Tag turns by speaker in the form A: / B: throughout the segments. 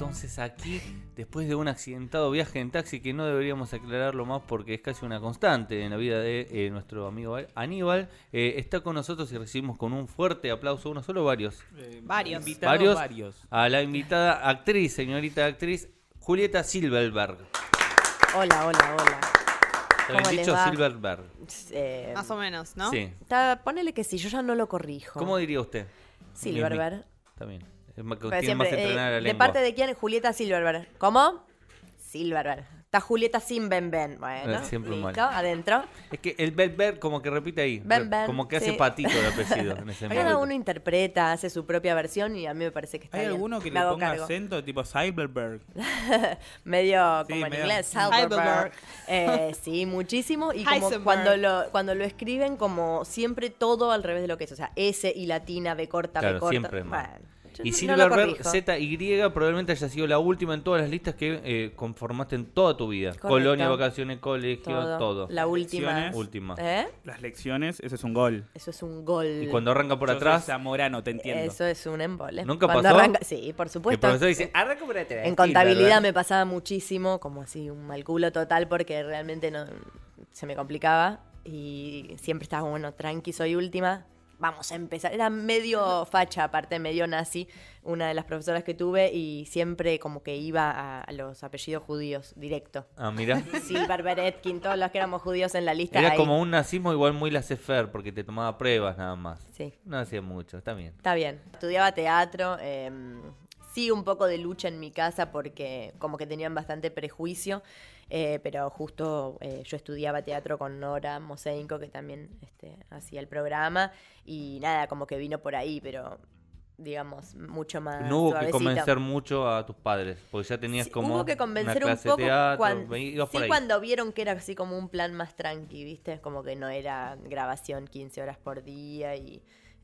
A: entonces aquí, después de un accidentado viaje en taxi, que no deberíamos aclararlo más porque es casi una constante en la vida de nuestro amigo Aníbal, está con nosotros y recibimos con un fuerte aplauso, uno solo, varios.
B: Varios.
A: Varios. A la invitada actriz, señorita actriz, Julieta Silverberg.
C: Hola.
A: ¿Está bien dicho? Silverberg.
B: Más o menos, ¿no?
A: Sí.
C: Ponele que sí, yo ya no lo corrijo.
A: ¿Cómo diría usted?
C: Silverberg.
A: Está bien.
C: Pero
A: Tiene más entrenada la
C: ¿de
A: lengua.
C: parte de quién? Julieta Silverberg. ¿Cómo? Silverberg. Está Julieta sin Ben. Bueno,
A: siempre
C: listo,
A: mal.
C: adentro.
A: Es que el Belber como que repite ahí.
C: Ben,
A: como que hace
C: sí.
A: patito el apellido en ese
C: Cada
A: momento.
C: uno interpreta, hace su propia versión y a mí me parece que está
D: ¿Hay
C: bien.
D: alguno que
C: Me
D: le
C: hago
D: ponga
C: cargo.
D: acento tipo Silverberg?
C: medio
D: Sí,
C: como en
D: medio-
C: inglés,
B: Silverberg.
C: sí, muchísimo. Y como
B: Heisenberg.
C: cuando lo escriben, como siempre todo al revés de lo que es. O sea, S y latina, B corta,
A: Claro,
C: B corta.
A: siempre es mal.
C: Bueno, yo
A: Y
C: no lo
A: Silverberg
C: corrijo.
A: ZY probablemente haya sido la última en todas las listas que conformaste en toda tu vida.
C: Correcto.
A: Colonia, vacaciones, colegio, todo.
C: La última.
D: Lecciones.
A: Última.
D: Las lecciones, eso es un gol.
C: Eso es un gol.
A: Y cuando arranca por
D: Yo
A: atrás,
D: soy zamorano, te entiendo.
C: Eso es un embole.
A: ¿Nunca
C: Cuando
A: pasó?
C: arranca- sí, por
A: el
C: supuesto.
A: profesor dice, arranca por atrás.
C: En contabilidad
A: Silverberg.
C: me pasaba muchísimo, como así, un mal culo total, porque realmente no se me complicaba. Y siempre estaba, bueno, tranqui, soy última. Vamos a empezar. Era medio facha, aparte, medio nazi, una de las profesoras que tuve, y siempre como que iba a los apellidos judíos, directo.
A: Ah, mira.
C: Silverberg, Etkin, todos los que éramos judíos en la lista.
A: Era
C: ahí.
A: como un nazismo igual muy laissez-faire, porque te tomaba pruebas nada más.
C: Sí.
A: No hacía mucho, está bien.
C: Está bien. Estudiaba teatro. Sí, un poco de lucha en mi casa porque como que tenían bastante prejuicio. Pero justo yo estudiaba teatro con Nora Moseinko, que también hacía el programa. Y nada, como que vino por ahí, pero digamos, mucho más
A: No hubo que
C: suavecito.
A: convencer mucho a tus padres, porque ya tenías
C: Sí,
A: como
C: hubo que convencer
A: una
C: un
A: clase
C: poco
A: de teatro, ibas por
C: sí,
A: ahí.
C: cuando vieron que era así como un plan más tranqui, ¿viste? Como que no era grabación 15 horas por día y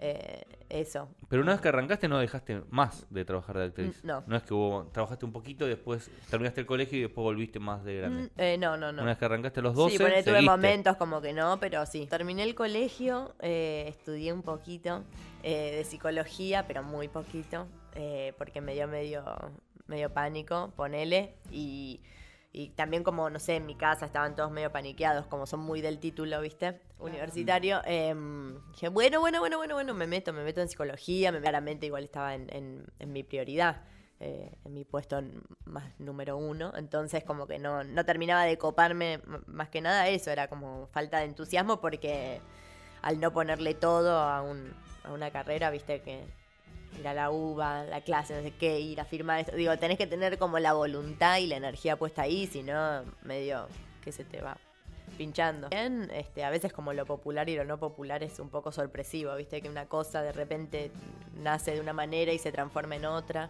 C: eso.
A: Pero una vez que arrancaste no dejaste más de trabajar de actriz.
C: No.
A: No es que trabajaste un poquito y después terminaste el colegio y después volviste más de grande.
C: No.
A: Una vez que arrancaste a los 12,
C: Sí, tuve
A: seguiste.
C: momentos como que no, pero sí. Terminé el colegio, estudié un poquito de psicología, pero muy poquito, porque me dio medio pánico, ponele, y también como, no sé, en mi casa estaban todos medio paniqueados, como son muy del título, ¿viste? Universitario. Dije, bueno, me meto en psicología, claramente igual estaba en mi prioridad. En mi puesto más número 1, entonces como que no terminaba de coparme, más que nada eso, era como falta de entusiasmo porque al no ponerle todo a una carrera, viste que ir a la UBA, la clase, no sé qué, ir a firmar esto, digo, tenés que tener como la voluntad y la energía puesta ahí, si no, medio que se te va pinchando. Bien, a veces como lo popular y lo no popular es un poco sorpresivo, viste que una cosa de repente nace de una manera y se transforma en otra.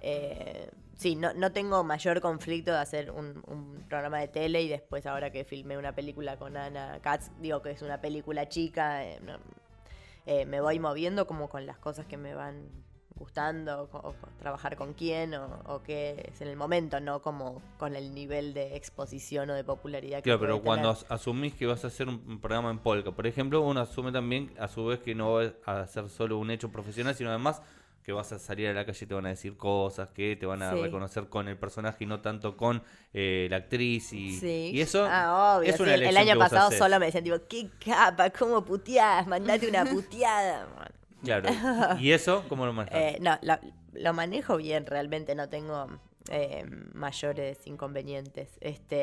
C: Sí, no tengo mayor conflicto de hacer un programa de tele y después ahora que filmé una película con Ana Katz, digo que es una película chica, me voy moviendo como con las cosas que me van gustando, o trabajar con quién, o qué es en el momento, no como con el nivel de exposición o de popularidad que
A: Claro,
C: puede
A: pero cuando
C: tener.
A: asumís que vas a hacer un programa en Polka, por ejemplo, uno asume también a su vez que no vas a hacer solo un hecho profesional, sino además que vas a salir a la calle y te van a decir cosas, que te van a
C: Sí.
A: reconocer con el personaje y no tanto con la actriz
C: Sí.
A: y eso
C: Obvio,
A: es una
C: sí.
A: elección
C: El año
A: que vos
C: pasado
A: hacés.
C: solo me decían, tipo, qué capa, cómo puteás, mandate una puteada. Bueno,
A: Claro, y eso, ¿cómo lo manejas?
C: no, lo manejo bien, realmente no tengo mayores inconvenientes.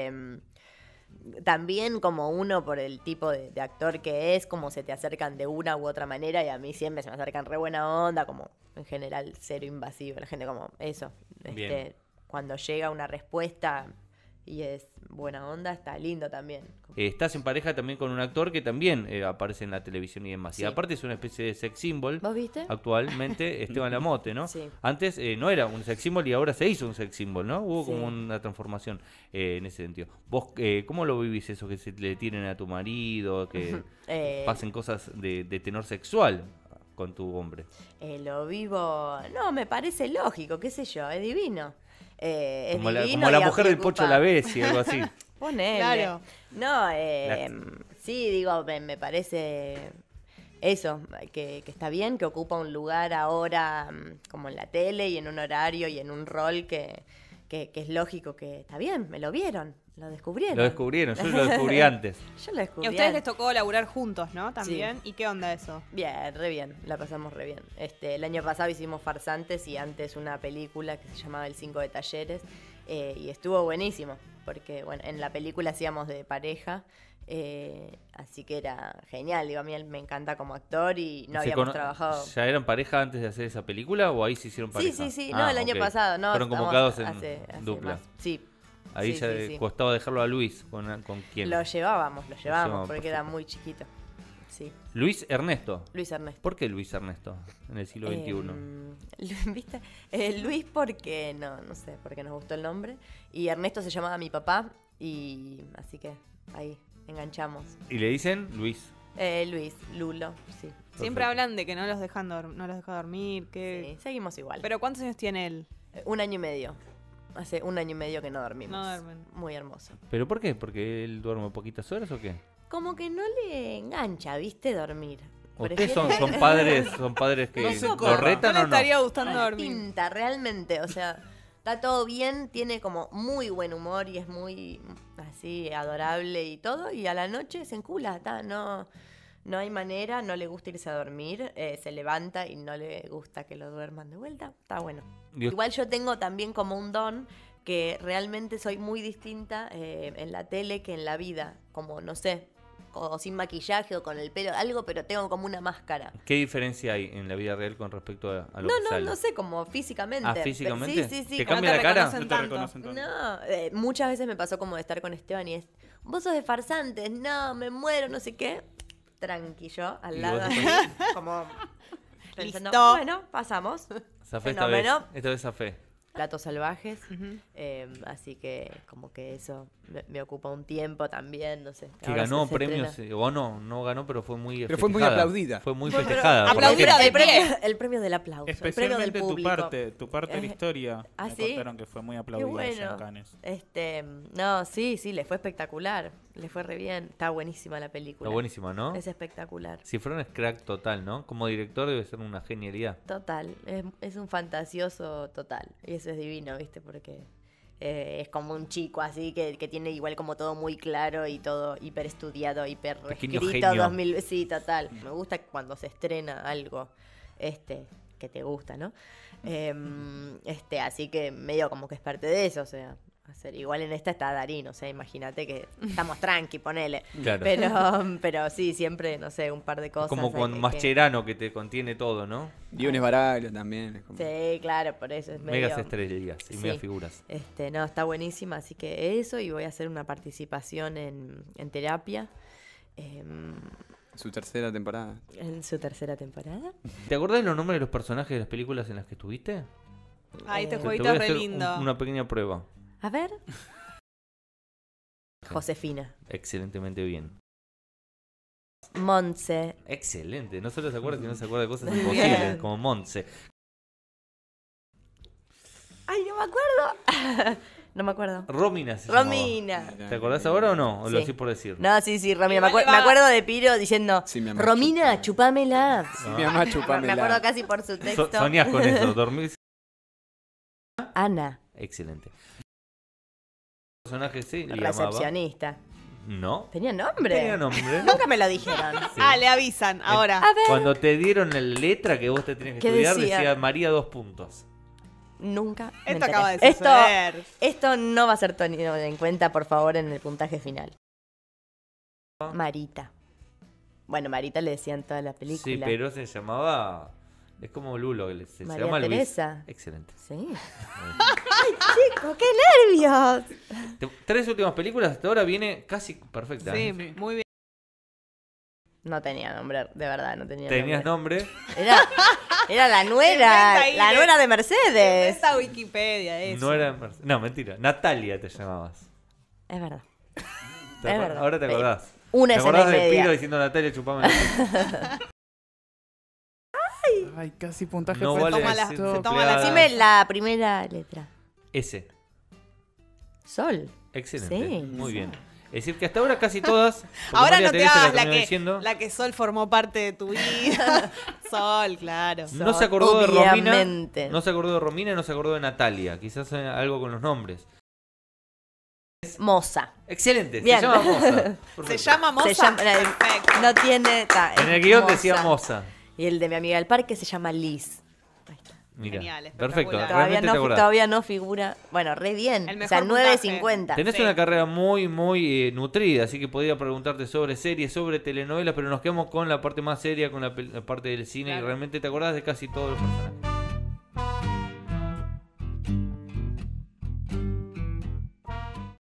C: También como uno por el tipo de actor que es, como se te acercan de una u otra manera y a mí siempre se me acercan re buena onda, como en general cero invasivo, la gente como eso.
A: Bien.
C: Cuando llega una respuesta y es buena onda, está lindo también.
A: Estás en pareja también con un actor que también aparece en la televisión y demás.
C: Sí.
A: Y aparte es una especie de sex symbol.
C: ¿Vos viste?
A: Actualmente, Esteban Lamote, ¿no?
C: Sí.
A: Antes no era un sex symbol y ahora se hizo un sex symbol, ¿no? Hubo
C: Sí.
A: como una transformación en ese sentido. ¿Vos cómo lo vivís eso? Que se le tiren a tu marido, que pasen cosas de tenor sexual con tu hombre.
C: Lo vivo... No, me parece lógico, qué sé yo, es divino. Es
A: Como
C: divino
A: la
C: y
A: mujer del
C: ocupa-
A: Pocho la Bessi, algo así.
C: Ponele.
B: Claro.
C: No, sí, digo, me parece eso, que está bien, que ocupa un lugar ahora como en la tele y en un horario y en un rol que es lógico, que está bien, me lo vieron, lo descubrieron.
A: Lo descubrieron, yo lo descubrí antes.
C: Yo lo descubrí.
B: Y a ustedes les
C: antes.
B: tocó laburar juntos, ¿no? También. ¿Y qué onda eso?
C: Bien, re bien, la pasamos re bien. El año pasado hicimos Farsantes y antes una película que se llamaba El 5 de Talleres y estuvo buenísimo, porque bueno, en la película hacíamos de pareja, así que era genial. Digo, a mí él me encanta como actor y no habíamos trabajado.
A: ¿Ya eran pareja antes de hacer esa película o ahí se hicieron pareja?
C: Sí, no, el año pasado. No,
A: fueron convocados en
C: hace
A: dupla.
C: más. Sí.
A: Ahí
C: Sí,
A: ya
C: sí.
A: costaba dejarlo a Luis. ¿Con quién?
C: Lo llevábamos
A: llevaban,
C: porque
A: perfecto.
C: era muy chiquito. Sí,
A: Luis Ernesto.
C: Luis Ernesto.
A: ¿Por qué Luis Ernesto en el siglo XXI?
C: ¿Viste? Luis porque, no sé, porque nos gustó el nombre. Y Ernesto se llamaba mi papá y así que ahí enganchamos.
A: ¿Y le dicen Luis?
C: Luis, Lulo, sí.
B: Siempre hablan de que no los deja dormir, que...
C: Sí, seguimos igual.
B: Pero ¿cuántos años tiene él?
C: 1 año y medio. Hace 1 año y medio que no dormimos.
B: No duermen.
C: Muy hermoso.
A: ¿Pero por qué? ¿Porque él duerme poquitas horas o qué?
C: Como que no le engancha, ¿viste? Dormir.
A: ¿Ustedes
C: Prefiere-
A: son padres que
C: No sé
A: lo
C: cómo.
B: ¿No
A: retan
B: le
A: o no?
B: estaría gustando dormir?
C: Tinta, realmente, o sea, está todo bien, tiene como muy buen humor y es muy así adorable y todo, y a la noche se encula, no hay manera, no le gusta irse a dormir, se levanta y no le gusta que lo duerman de vuelta, está bueno.
A: Dios.
C: Igual yo tengo también como un don que realmente soy muy distinta en la tele que en la vida, como no sé, o sin maquillaje o con el pelo, algo, pero tengo como una máscara.
A: ¿Qué diferencia hay en la vida real con respecto a lo que
C: No,
A: sale?
C: no sé, como físicamente.
A: Ah, ¿físicamente?
C: Sí.
A: ¿Te
C: como
A: cambia
B: te
A: la cara?
B: reconocen
D: No te
B: tanto.
D: reconocen tanto.
C: No, muchas veces me pasó como de estar con Esteban y es, vos sos de Farsantes, no, me muero, no sé qué. Tranqui, yo al
A: Y
C: lado
A: vos
C: así,
A: después-
C: como pensando,
B: Listo.
C: bueno, pasamos.
A: Zafé esta vez.
C: Fenómeno.
A: Esta vez zafé.
C: Platos salvajes,
B: Ujú.
C: así que como que eso me ocupa un tiempo también, no sé.
A: Que
C: Ahora
A: ganó
C: se
A: premios,
C: estrena.
A: o no ganó, pero fue muy
E: Pero fue muy
A: festejada.
E: aplaudida.
A: Fue muy
C: Bueno,
A: festejada. por la
B: aplaudida
A: gente.
B: de
C: el premio del aplauso, el premio del
D: Especialmente tu
C: público.
D: parte de la historia.
C: ¿Ah,
D: me
C: sí?
D: contaron que fue muy
C: Qué
D: aplaudida allá
C: bueno.
D: en Cannes.
C: No, sí, le fue espectacular. Le fue re bien. Está buenísima la película.
A: Está buenísima, ¿no?
C: Es espectacular.
A: Cifrón es crack total, ¿no? Como director debe ser una genialidad.
C: Total. Es un fantasioso total. Y eso es divino, ¿viste? Porque es como un chico así que tiene igual como todo muy claro y todo hiper estudiado, hiper
A: Pequeño
C: reescrito.
A: genio.
C: 2000, sí, total. Me gusta cuando se estrena algo que te gusta, ¿no? Así que medio como que es parte de eso, o sea. Igual en esta está Darín, o sea, imagínate que estamos tranqui, ponele.
A: Claro.
C: Pero sí, siempre, no sé, un par de cosas.
A: Como
C: hay
A: con Mascherano que te contiene todo, ¿no?
E: Dionis Baraglio también. Es como...
C: Sí, claro, por eso es medio...
A: Megas estrellas y
C: Sí.
A: megas figuras.
C: No, está buenísima, así que eso, y voy a hacer una participación en terapia
E: Su tercera temporada.
C: en su tercera temporada.
A: ¿Te acordás los nombres de los personajes de las películas en las que estuviste?
B: Ay, este
C: Eh,
A: Te
B: jueguito
A: voy a
B: es re
A: hacer
B: lindo.
A: una pequeña prueba.
C: A ver. Josefina.
A: Excelentemente bien.
C: Montse.
A: Excelente. No solo se acuerda, sino se acuerda de cosas
C: Muy
A: imposibles,
C: bien.
A: como Montse.
C: Ay, no me acuerdo. No me acuerdo.
A: Romina se llamaba.
C: Romina.
A: ¿Te acordás ahora o no? ¿O lo
C: Sí.
A: decís por decir?
C: No, sí, Romina. Me,
B: Igual le
C: me
B: va-
C: acuerdo de Piro diciendo,
E: Sí, mi mamá,
C: Romina, chupámela.
E: Mi mamá
C: Me
E: chupámela.
C: acuerdo casi por su texto.
A: Soñás con eso, dormís.
C: Ana,
A: Excelente. Personaje sí, le llamaba.
C: recepcionista.
A: No.
C: ¿Tenía nombre?
A: Tenía nombre.
C: Nunca me lo dijeron.
A: Sí.
B: Ah, le avisan ahora.
C: A ver,
A: Cuando te dieron la letra que vos te tenías que
C: ¿Qué
A: estudiar,
C: decía?
A: decía María 2 puntos.
C: nunca me
B: Esto
C: enteré.
B: acaba de suceder.
C: Esto no va a ser tenido en cuenta, por favor, en el puntaje final. Marita. Bueno, Marita le decían toda la película.
A: Sí, pero se llamaba. Es como Lulo, que se
C: María
A: llama Luis.
C: Teresa.
A: Excelente.
C: Sí. ¡Ay, chico, qué nervios!
A: 3 últimas películas, hasta ahora viene casi perfecta.
B: Sí,
A: ¿eh?
B: muy bien.
C: No tenía nombre, de verdad, no tenía
A: Tenías
C: nombre.
A: nombre,
C: Era la
B: Inventa
C: nuera,
B: ahí,
C: la nuera de Mercedes.
B: Esta Wikipedia, eso.
A: no era. No, mentira. Natalia te llamabas.
C: Es verdad.
A: ¿Te
C: Es
A: acor-
C: verdad.
A: Ahora te acordás.
C: Una
A: ¿Te
C: escena y
A: acordás de
C: media.
A: Piro diciendo Natalia chupame?
D: Ay, casi puntaje
A: No
D: fue
A: vale
B: toma la-
A: decir
B: se toma
A: empleada.
B: la-
C: Decime la primera letra.
A: S.
C: Sol.
A: Excelente.
C: Sí.
A: Muy bien. Es decir, que hasta ahora casi todas. porque
B: Ahora
A: María
B: no te
A: Teresa
B: hagas
A: terminó diciendo,
B: la que Sol formó parte de tu vida. Sol, claro.
A: no se acordó de Romina.
C: Obviamente.
A: No se acordó de Romina y no se acordó de Natalia. Quizás algo con los nombres.
C: Moza.
A: Excelente,
C: Bien.
A: se llama Moza.
B: ¿Se
A: Perfecto.
B: llama Moza?
C: Se llama-
B: Perfecto.
C: No tiene.
A: En el guión decía Moza.
C: Y el de mi amiga del parque se llama Liz. Ahí está.
A: Mira,
B: Genial,
A: perfecto.
B: espectacular.
A: Realmente te acordás.
C: Todavía no figura. Bueno, re bien.
B: El
C: O sea,
B: mejor puntaje.
C: 9.50.
A: Tenés
B: Sí.
A: una carrera muy, muy nutrida, así que podría preguntarte sobre series, sobre telenovelas, pero nos quedamos con la parte más seria, con la parte del cine, y
B: Claro.
A: realmente te acordás de casi todos los personajes.